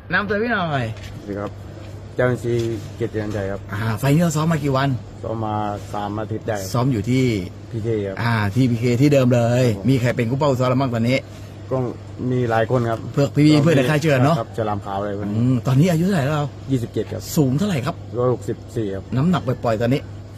นำตัวพี่หน่อยสวัสดีครับเจ้าหน้าที่เกียรติยันใจครับไฟนี้เราซ้อมมากี่วันซ้อมมา3 อาทิตย์ได้ซ้อมอยู่ที่พีเคครับที่พีเคที่เดิมเลยมีใครเป็นกู้เป้าซ้อมแล้วบ้างตอนนี้ก็มีหลายคนครับเพื่อนในค่ายเจอเนาะจะลามขาวอะไรคนตอนนี้อายุเท่าไหร่แล้วเรา 27ครับสูงเท่าไหร่ครับ 164ครับน้ำหนักปล่อยๆตอนนี้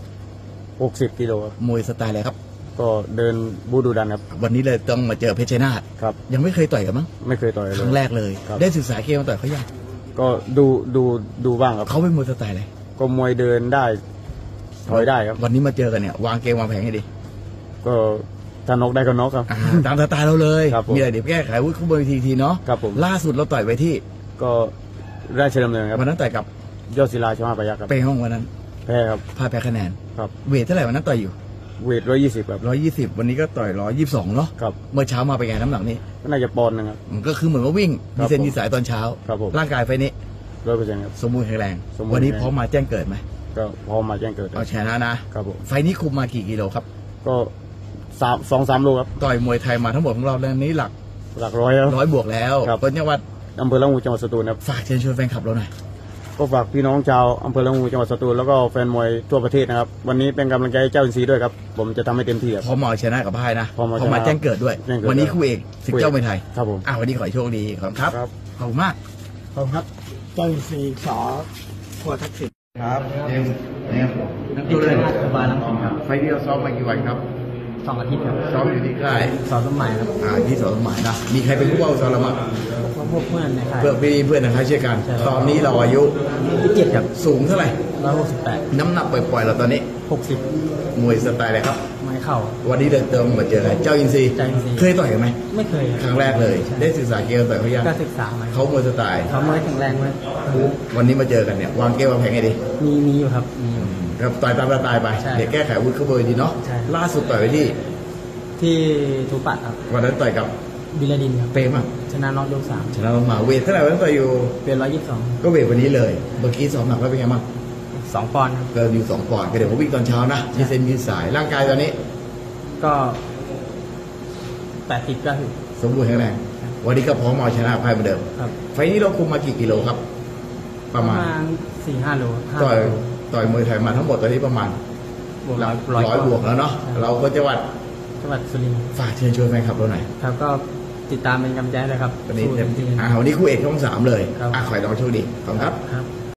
60 กิโลครับมวยสไตล์อะไรครับก็เดินบูดูดันครับวันนี้เลยต้องมาเจอเพชรชัยนาทครับยังไม่เคยต่อยกันมั้งไม่เคยต่อยเลยครั้งแรกเลยได้ศึกษาเกมมาต่อยเขายังก็ดูบ้างครับเขาเป็นมวยสไตล์อะไรก็มวยเดินได้ถอยได้ครับวันนี้มาเจอกันเนี่ยวางเกมวางแผนให้ดีก็ถ้านกได้ก็นกครับตามสไตล์เราเลยมีอะไรเดี๋ยวแก้ไขวุ้ยคู่บนทีเนาะครับผมล่าสุดเราต่อยไปที่ก็ราชดำเนินครับวันนั้นต่อยกับยอดศิลาชมาปยักษ์ครับเป็นห้องวันนั้นแพ้ครับแพ้คะแนนครับเวทเท่าไหร่วันนั้นต่อยอยู่เวท120ครับ 120วันนี้ก็ต่อย122เนาะครับเมื่อเช้ามาเป็นไงน้ำหนักนี้ก็น่าจะปอนด์นึงครับก็คือเหมือนว่าวิ่งมีเส้นมีสายตอนเช้าครับผมร่างกายไฟนี้ 100%ครับสมบูรณ์แข็งแรงวันนี้พร้อมมาแจ้งเกิดไหมก็พร้อมมาแจ้งเกิดเอาชนะนะครับผมไฟนี้คุมมากี่กิโลครับก็2-3 โลครับต่อยมวยไทยมาทั้งหมดของเราแล้วนี้หลักร้อยครับ 100 บวกแล้วเป็นจังหวัดอำเภอละงูจังหวัดสตูลครับฝากเชิญชวนแฟนคลับเราหน่อยก็ฝากพี่น้องชาวอำเภอละงูจังหวัดสตูลแล้วก็แฟนมวยทั่วประเทศนะครับวันนี้เป็นกำลังใจให้เจ้าอินทรีด้วยครับผมจะทำให้เต็มที่ครับพร้อมมาชนะกับพ่ายนะพร้อมมาแจ้งเกิดด้วยวันนี้คู่เอกศึกเจ้ามวยไทยครับผมวันนี้ขอโชคดีขอบคุณครับขอบคุณมากขอบคุณครับเจ้าอินทรีสอขวทักษิณครับเนี่ยนักตัวเลยสบายแล้วครับไฟที่เราซ้อมมากี่วันครับ 2 อาทิตย์ครับซ้อมอยู่ที่ค่ายสอนสมัยครับที่สอนสมัยนะมีใครเป็นผู้ว่าซ้อมเราบ้างพวกเพื่อนในค่ายเพื่อนในค่ายเช่นกันตอนนี้เราอายุ 27ครับสูงเท่าไหร่ 168 น้ำหนักปล่อยๆเราตอนนี้ 60 มวยสไตล์อะไรครับไม้เข่าวันนี้เดินเติมมาเจอกันเจ้าอินทรีเคยต่อยกันไหมไม่เคยครั้งแรกเลยได้ศึกษาเกมต่อยเขายังก็ศึกษามาเขามวยสไตล์เขามวยแข็งแรงไหมวันนี้มาเจอกันเนี่ยวางเกมวางแผนไงดีมีอยู่ครับครับต่อยตามสไตล์ไปเดี๋ยวแก้ไขวุฒิเขาเบอร์ดีเนาะล่าสุดต่อยไปที่ทูปัดครับวันนั้นต่อยกับบิลดินครับเป๊ะมากชนะน็อกยก 3 ชนะลงมาเวทเท่าไหร่วันนั้นต่อยอยู่เป็น122 ก็เวทวันนี้เลยเมื่อกี้ซ้อมหนักแล้วเป็นไงบ้าง 2 ปอนด์ครับเกินอยู่2 ปอนด์ก็เดี๋ยวผมวิ่งตอนเช้านะมีเส้นมีสายร่างกายตอนนี้ก็80-90 สมบูรณ์แข็งแรงวันนี้ก็พร้อมมาชนะพ่ายเหมือนเดิมไฟนี้เราคุมมากี่กิโลครับประมาณ 4-5 โลต่อยมวยไทยมาทั้งหมดตอนนี้ประมาณ100 บวกแล้วเนาะเราก็จังหวัดสุรินทร์ฝากเชิญชวนแฟนคลับเราหน่อยครับก็ติดตามเป็นกำลังใจเลยครับวันนี้คู่เอกช่อง 3เลยขอให้น้องโชคดีขอบคุณครับ